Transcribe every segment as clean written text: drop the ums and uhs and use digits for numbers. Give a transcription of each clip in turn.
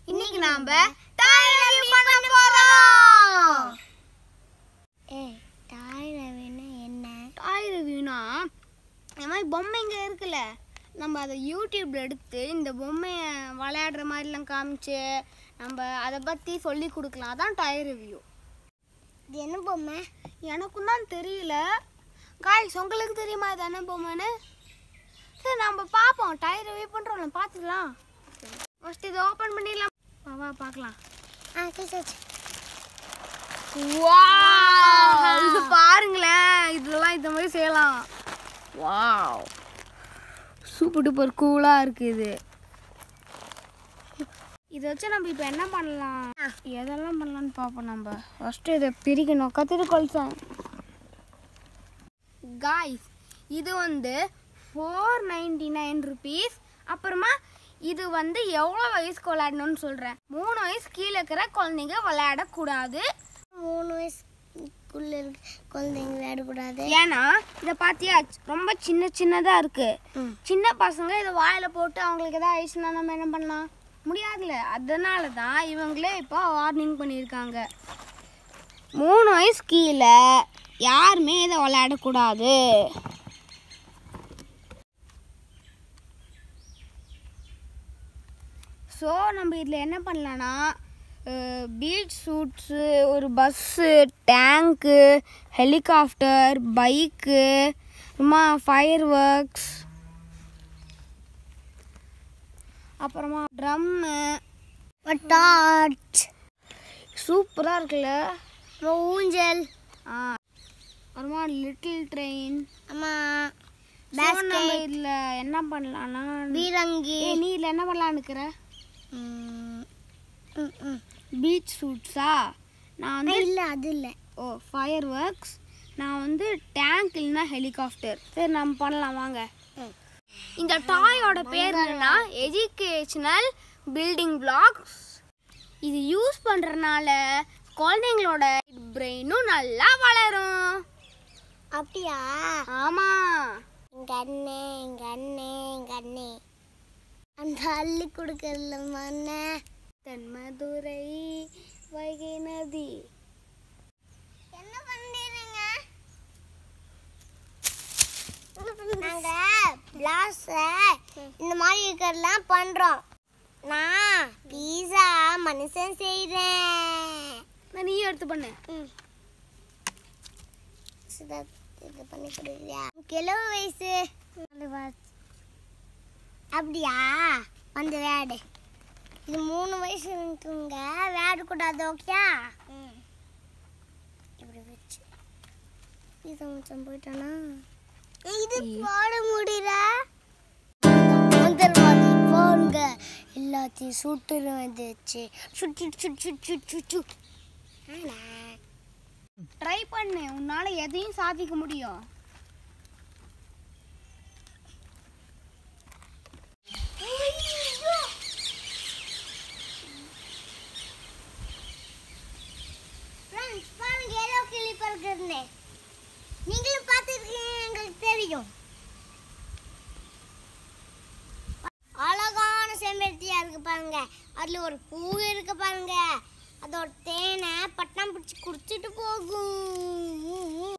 இன்னைக்கு நாம டாய் ரிவ்யூ பண்ண போறோம். டாய் ரிவ்யூனா என்ன? டாய் ரிவ்யூனா இந்த மாதிரி பொம்மைங்க இருக்குல்ல, நம்ம அதை யூடியூப்ல எடுத்து இந்த பொம்மையை விளையாடுற மாதிரிலாம் காமிச்சு நம்ம அதை பற்றி சொல்லி கொடுக்கலாம். அதான் டாய் ரிவ்யூ. இது என்ன பொம்மை? எனக்கும் தான் தெரியல. காய்ஸ், உங்களுக்கு தெரியுமா இது என்ன பொம்மைன்னு? சரி, நம்ம பார்ப்போம். டாய் ரிவ்யூ பண்ணுறோம்ல, பார்த்துக்கலாம். ஃபர்ஸ்ட் இதை ஓப்பன் பண்ணிடலாம். வா பார்க்கலாம். இது பாருங்களேன், இதெல்லாம் இந்த மாதிரி செய்யலாம். வாவ், சூப்பர் டூப்பர் கூலாக இருக்குது. இதை வச்சு நம்ம இப்போ என்ன பண்ணலாம், எதெல்லாம் பண்ணலான்னு பார்ப்போம். நம்ம ஃபஸ்ட்டு இதை பிரிக்கணும். கத்திரிக்கோல் சாங் காய்ஸ், இது வந்து 499 rupees. அப்புறமா இது வந்து எவ்வளோ வயசுக்கு விளையாடணும்னு சொல்கிறேன். 3 வயசு கீழே இருக்கிற குழந்தைங்க விளையாடக்கூடாது. 3 வயசுக்குள்ள இருக்க குழந்தைங்க விளையாடக்கூடாது. ஏன்னா இதை பார்த்தியா, ரொம்ப சின்னதாக இருக்குது. சின்ன பசங்க இதை வாயில் போட்டு அவங்களுக்கு எதாவது ஆயிடுச்சுன்னா நம்ம என்ன பண்ணலாம்? முடியாதுல்ல. அதனால தான் இவங்களே இப்போ வார்னிங் பண்ணியிருக்காங்க. 3 வயசு கீழே யாருமே இதை விளையாடக்கூடாது. ஸோ நம்ம இதில் என்ன பண்ணலான்னா, பீச் சூட்ஸு, ஒரு பஸ்ஸு, டேங்க்கு, ஹெலிகாப்டர், பைக்கு, அப்புறமா ஃபயர் ஒர்க்ஸ், அப்புறமா ட்ரம்மு, டார்ச், சூப்பராக இருக்குல்ல, ஊஞ்சல், அப்புறமா லிட்டில் ட்ரெயின். ஆமாம், நம்ம இதில் என்ன பண்ணலான்னா, பீரங்கி. நீ இதில் என்ன பண்ணலான்னு இருக்கிற? பீச் சூட்ஸா? நான் வந்து இல்லை, அது இல்லை. Fireworks. நான் வந்து டேங்க் இல்லைன்னா ஹெலிகாப்டர். சரி, நம்ம பண்ணலாம் வாங்க. இந்த டாயோட பேர் என்னன்னா எஜுகேஷனல் பில்டிங் பிளாக்ஸ். இது யூஸ் பண்ணுறதுனால குழந்தைங்களோட பிரெயினும் நல்லா வளரும். அப்படியா? ஆமாம். எங்க அண்ணே அந்த அள்ளி கொடுக்கறதுல மண்ண தென்மதுரை வைகை நதி. என்ன பண்றீங்க? நாங்க பிளாஸ் இந்த மாதிரி இருக்கிறதெல்லாம் பண்றோம். நான் பீஸா மனுஷன் செய்றேன். நீயும் எடுத்து பண்ணு. இது பண்ணி கொடுக்குறியா? கிழவு வயசு. அப்படியா? வந்து விளையாடு. இது 3 வயசு இருக்குங்க, விளையாடக்கூடாது. ஓகே? இப்படி வச்சு பீஸா மச்சான் போயிட்டானா? இது போட முடியல. போங்க, எல்லாத்தையும் சுட்டுரு வந்துச்சு. சுட்டு ட்ரை பண்ணு, உன்னால எதையும் சாதிக்க முடியும். பாருங்க, ஏதோ கிளி பறக்குதுன்னு. நீங்களும் பார்த்துருக்கீங்க, எங்களுக்கு தெரியும். அழகான செம்பருத்தியா இருக்கு பாருங்க. அதுல ஒரு பூ இருக்கு பாருங்க. அதோட தேனை பட்டம் பிடிச்சி குடிச்சிட்டு போகும்.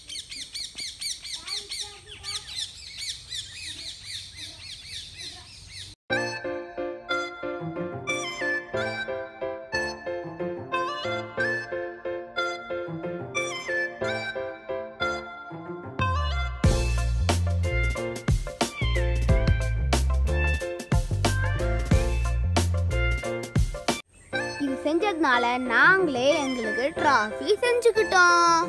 இது செஞ்சதுனால நாங்களே எங்களுக்கு டிராஃபி செஞ்சுக்கிட்டோம்.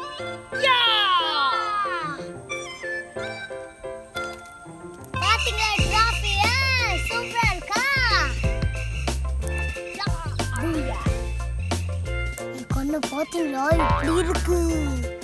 பாத்தீங்களா டிராஃபி? சூப்பரா இருக்கா? இது கொண்டு பாத்தீங்களா இப்படி இருக்கு?